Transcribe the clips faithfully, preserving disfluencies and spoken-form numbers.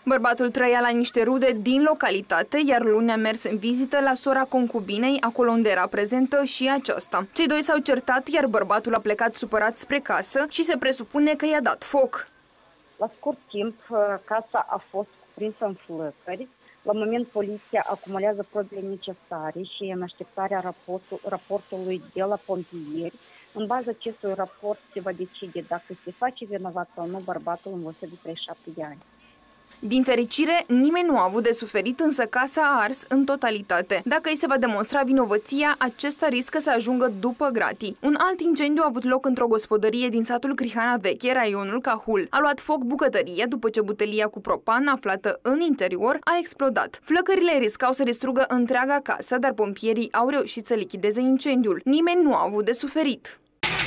Bărbatul trăia la niște rude din localitate, iar luni a mers în vizită la sora concubinei, acolo unde era prezentă și aceasta. Cei doi s-au certat, iar bărbatul a plecat supărat spre casă și se presupune că i-a dat foc. La scurt timp, casa a fost cuprinsă în flăcări. La moment, poliția acumulează probele necesare și în așteptarea raportul, raportului de la pompieri. În baza acestui raport se va decide dacă se face vinovat sau nu bărbatul în vârstă de treizeci și șapte de ani. Din fericire, nimeni nu a avut de suferit, însă casa a ars în totalitate. Dacă îi se va demonstra vinovăția, acesta riscă să ajungă după gratii. Un alt incendiu a avut loc într-o gospodărie din satul Crihana Veche, raionul Cahul. A luat foc bucătăria după ce butelia cu propan aflată în interior a explodat. Flăcările riscau să distrugă întreaga casă, dar pompierii au reușit să lichideze incendiul. Nimeni nu a avut de suferit.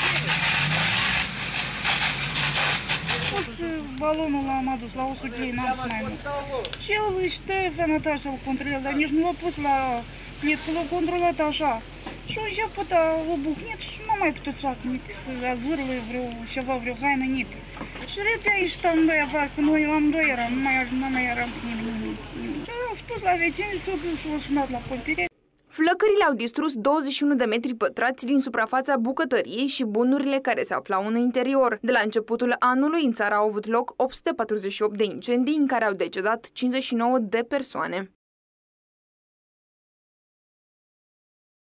Balonul l-am adus la o sută lei, n-am mai mult. Și el își dă fenătar să-l controleze, dar nici nu l-a pus la plitcă, l-a controlat așa. Și a început a obucnit și nu mai putut să facă nici să azvârle vreo ceva, vreo haină, nici. Și repede aici amândoi afară, că noi amândoi eram, nu mai, nu mai eram cu nimeni. Și am spus la vecini, s-a dus și l-a sunat la pompieri. Flăcările au distrus douăzeci și unu de metri pătrați din suprafața bucătăriei și bunurile care se aflau în interior. De la începutul anului, în țară au avut loc opt sute patruzeci și opt de incendii în care au decedat cincizeci și nouă de persoane.